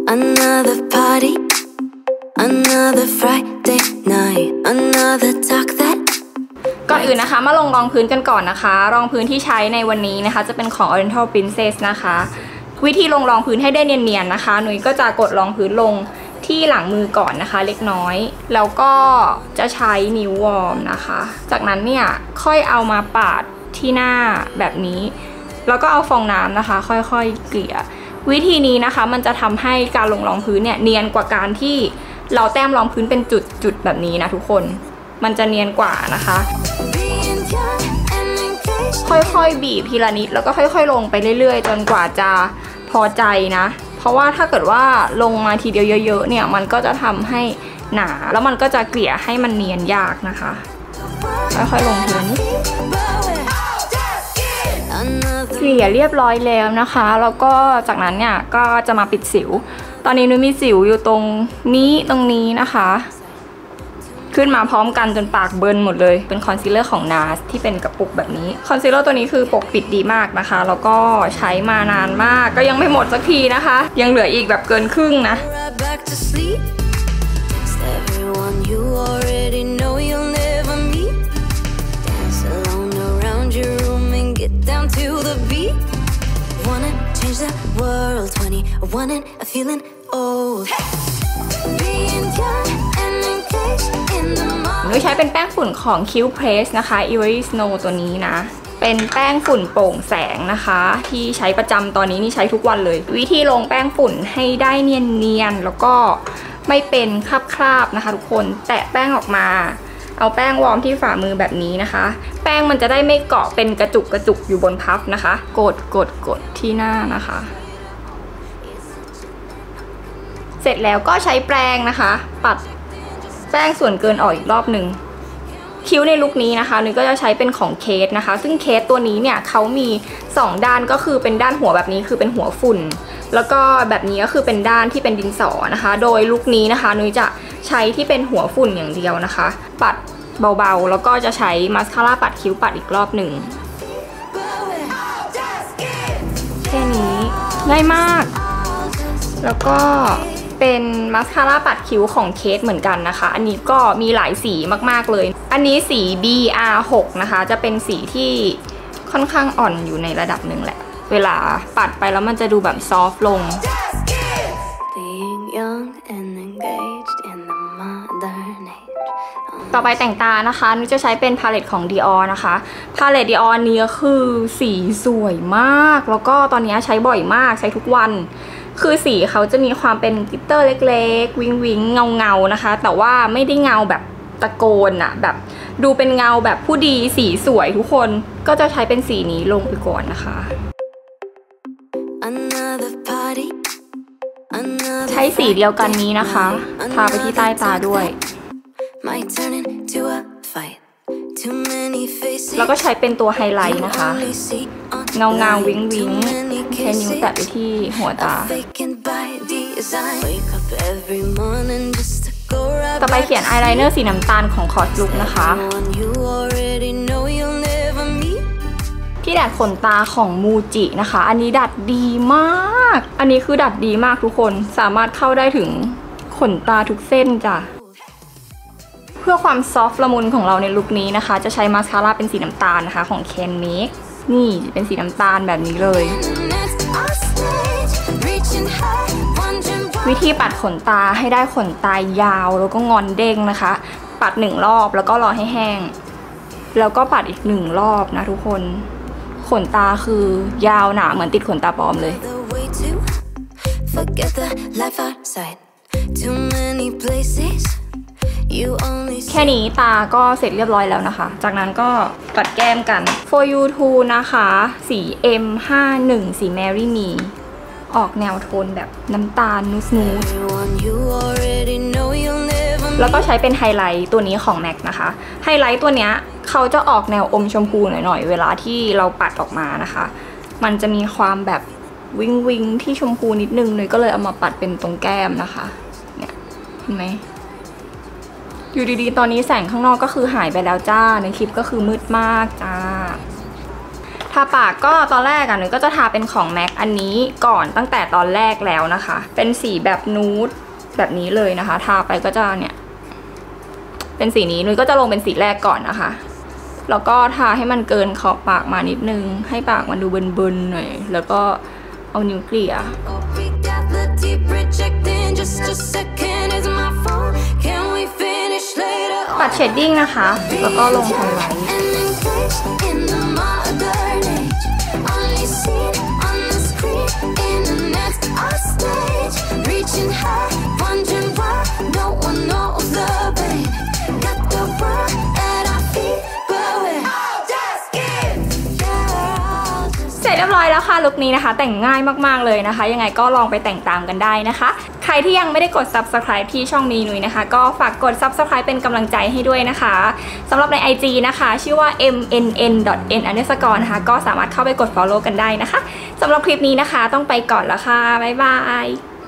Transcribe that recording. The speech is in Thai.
Another party, another Friday night, another talk that ก่อนอื่นนะคะมาลงรองพื้นกันก่อนนะคะรองพื้นที่ใช้ในวันนี้นะคะจะเป็นของ Oriental Princess นะคะวิธีลงรองพื้นให้ได้เนียนๆนะคะหนุ่ยก็จะกดรองพื้นลงที่หลังมือก่อนนะคะเล็กน้อยแล้วก็จะใช้นิ้ววอร์มนะคะจากนั้นเนี่ยค่อยเอามาปาดที่หน้าแบบนี้แล้วก็เอาฟองน้ำนะคะค่อยๆเกลี่ยวิธีนี้นะคะมันจะทำให้การลงรองพื้นเนี่ยเนียนกว่าการที่เราแต้มรองพื้นเป็นจุดๆแบบนี้นะทุกคนมันจะเนียนกว่านะคะค่อยๆบีบทีละนิดแล้วก็ค่อยๆลงไปเรื่อยๆจนกว่าจะพอใจนะเพราะว่าถ้าเกิดว่าลงมาทีเดียวเยอะๆเนี่ยมันก็จะทำให้หนาแล้วมันก็จะเกลี่ยให้มันเนียนยากนะคะค่อยๆลงทีละนิดเกลี่ยเรียบร้อยแล้วนะคะแล้วก็จากนั้นเนี่ยก็จะมาปิดสิวตอนนี้นุ้ยมีสิวอยู่ตรงนี้นะคะขึ้นมาพร้อมกันจนปากเบิร์นหมดเลยเป็นคอนซีลเลอร์ของ NARS ที่เป็นกระปุกแบบนี้คอนซีลเลอร์ตัวนี้คือปกปิดดีมากนะคะแล้วก็ใช้มานานมากก็ยังไม่หมดสักทีนะคะยังเหลืออีกแบบเกินครึ่งนะนุ้ยใช้เป็นแป้งฝุ่นของ Cute Press นะคะ Ivory Snow ตัวนี้นะเป็นแป้งฝุ่นโปร่งแสงนะคะที่ใช้ประจำตอนนี้นี่ใช้ทุกวันเลยวิธีลงแป้งฝุ่นให้ได้เนียนๆแล้วก็ไม่เป็นคราบๆนะคะทุกคนแตะแป้งออกมาเอาแป้งวอร์มที่ฝ่ามือแบบนี้นะคะแป้งมันจะได้ไม่เกาะเป็นกระจุกอยู่บนพับนะคะกดที่หน้านะคะเสร็จแล้วก็ใช้แปรงนะคะปัดแป้งส่วนเกินออกอีกรอบหนึ่งคิ้วในลุคนี้นะคะนุ้ยก็จะใช้เป็นของเคสนะคะซึ่งเคสตัวนี้เนี่ยเขามี2ด้านก็คือเป็นด้านหัวแบบนี้คือเป็นหัวฝุ่นแล้วก็แบบนี้ก็คือเป็นด้านที่เป็นดินสอนะคะโดยลุคนี้นะคะนุ้ยจะใช้ที่เป็นหัวฝุ่นอย่างเดียวนะคะปัดเบาๆแล้วก็จะใช้มาสคาร่าปัดคิ้วปัดอีกรอบหนึ่งแค่นี้ง่ายมากแล้วก็เป็นมาสคาร่าปัดคิ้วของเคสเหมือนกันนะคะอันนี้ก็มีหลายสีมากๆเลยอันนี้สี BR6 นะคะจะเป็นสีที่ค่อนข้างอ่อนอยู่ในระดับหนึ่งแหละเวลาปัดไปแล้วมันจะดูแบบซอฟต์ลงต่อไปแต่งตานะคะนุ้ยจะใช้เป็นพาเลตของ Dior นะคะพาเลต Dior นี้คือสีสวยมากแล้วก็ตอนนี้ใช้บ่อยมากใช้ทุกวันคือสีเขาจะมีความเป็นกลิตเตอร์เล็กๆวิงเงานะคะแต่ว่าไม่ได้เงาแบบตะโกนอะแบบดูเป็นเงาแบบผู้ดีสีสวยทุกคนก็จะใช้เป็นสีนี้ลงไปก่อนนะคะใช้สีเดียวกันนี้นะคะทาไปที่ใต้ตาด้วยแล้วก็ใช้เป็นตัวไฮไลท์นะคะเงาวิงแค่นิ้วแตะไปที่หัวตาต่อไปเขียนอายไลเนอร์สีน้ำตาลของคอสลุกนะคะที่ดัดขนตาของมูจินะคะอันนี้ดัดดีมากอันนี้คือดัดดีมากทุกคนสามารถเข้าได้ถึงขนตาทุกเส้นจ้ะเพื่อความซอฟต์ละมุนของเราในลุคนี้นะคะจะใช้มาสคาร่าเป็นสีน้ำตาลนะคะของ Ken Make นี่เป็นสีน้ำตาลแบบนี้เลยวิธีปัดขนตาให้ได้ขนตายาวแล้วก็งอนเด้งนะคะปัด1รอบแล้วก็รอให้แห้งแล้วก็ปัดอีก1รอบนะทุกคนขนตาคือยาวหนาเหมือนติดขนตาปลอมเลยแค่นี้ตาก็เสร็จเรียบร้อยแล้วนะคะจากนั้นก็ปัดแก้มกัน For You Too นะคะสี M51 สี Marry Me ออกแนวโทนแบบน้ำตาลนูดแล้วก็ใช้เป็นไฮไลท์ตัวนี้ของ MAC นะคะไฮไลท์ตัวเนี้ยเขาจะออกแนวอมชมพูหน่อยๆเวลาที่เราปัดออกมานะคะมันจะมีความแบบวิงที่ชมพูนิดนึงเลยก็เลยเอามาปัดเป็นตรงแก้มนะคะเนี่ยเห็นไหมอยู่ดีๆตอนนี้แสงข้างนอกก็คือหายไปแล้วจ้าในคลิปก็คือมืดมากจ้าทาปากก็ตอนแรกหนูก็จะทาเป็นของ MAC อันนี้ก่อนตั้งแต่ตอนแรกแล้วนะคะเป็นสีแบบนูดแบบนี้เลยนะคะทาไปก็จะเนี่ยเป็นสีนี้นุ้ยก็จะลงเป็นสีแรกก่อนนะคะแล้วก็ทาให้มันเกินขอบปากมานิดนึงให้ปากมันดูเบิร์นๆหน่อยแล้วก็เอานิ้วเกลี่ยปัดเชดดิ้งนะคะแล้วก็ลงไฮไลท์เสร็จเรียบร้อยแล้วค่ะลุคนี้นะคะแต่งง่ายมากๆเลยนะคะยังไงก็ลองไปแต่งตามกันได้นะคะใครที่ยังไม่ได้กด subscribe ที่ช่องนี้นุ้ยนะคะก็ฝากกด subscribe เป็นกำลังใจให้ด้วยนะคะสำหรับใน IG นะคะชื่อว่า mnn.n_ นะคะก็สามารถเข้าไปกด follow กันได้นะคะสำหรับคลิปนี้นะคะต้องไปก่อนแล้วค่ะบ๊ายบาย